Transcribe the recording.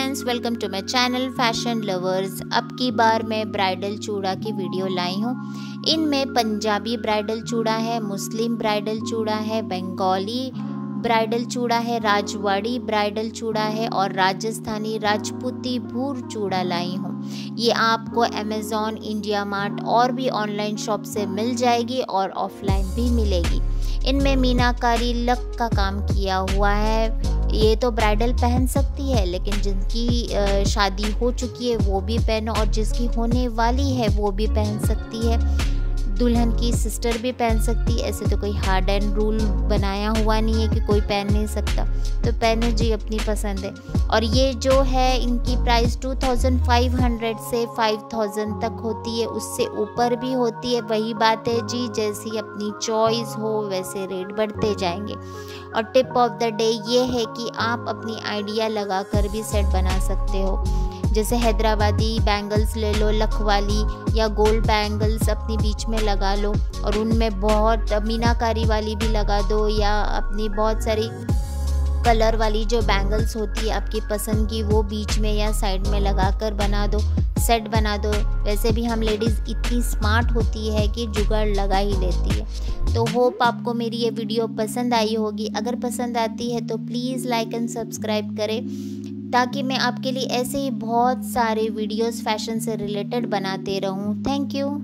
Friends, welcome to my channel fashion lovers. अब की बार मैं ब्राइडल चूड़ा की वीडियो लाई हूँ। इनमें पंजाबी ब्राइडल चूड़ा है, मुस्लिम ब्राइडल चूड़ा है, बंगाली ब्राइडल चूड़ा है, राजवाड़ी ब्राइडल चूड़ा है और राजस्थानी राजपूती भूर चूड़ा लाई हूँ। ये आपको अमेज़ॉन, इंडिया मार्ट और भी ऑनलाइन शॉप से मिल जाएगी और ऑफलाइन भी मिलेगी। इनमें मीनाकारी लक का काम किया हुआ है। ये तो ब्राइडल पहन सकती है, लेकिन जिनकी शादी हो चुकी है वो भी पहनो और जिसकी होने वाली है वो भी पहन सकती है। दुल्हन की सिस्टर भी पहन सकती है। ऐसे तो कोई हार्ड एंड रूल बनाया हुआ नहीं है कि कोई पहन नहीं सकता, तो पहने जी, अपनी पसंद है। और ये जो है इनकी प्राइस 2500 से 5000 तक होती है, उससे ऊपर भी होती है। वही बात है जी, जैसी अपनी चॉइस हो वैसे रेट बढ़ते जाएंगे। और टिप ऑफ द डे ये है कि आप अपनी आइडिया लगाकर भी सेट बना सकते हो। जैसे हैदराबादी बैंगल्स ले लो, लखवाली या गोल्ड बैंगल्स अपनी बीच में लगा लो और उनमें बहुत मीनाकारी वाली भी लगा दो, या अपनी बहुत सारी कलर वाली जो बैंगल्स होती है आपकी पसंद की वो बीच में या साइड में लगाकर बना दो, सेट बना दो। वैसे भी हम लेडीज़ इतनी स्मार्ट होती है कि जुगाड़ लगा ही लेती है। तो होप आपको मेरी ये वीडियो पसंद आई होगी। अगर पसंद आती है तो प्लीज़ लाइक एंड सब्सक्राइब करें, ताकि मैं आपके लिए ऐसे ही बहुत सारे वीडियोस फैशन से रिलेटेड बनाते रहूं। Thank you.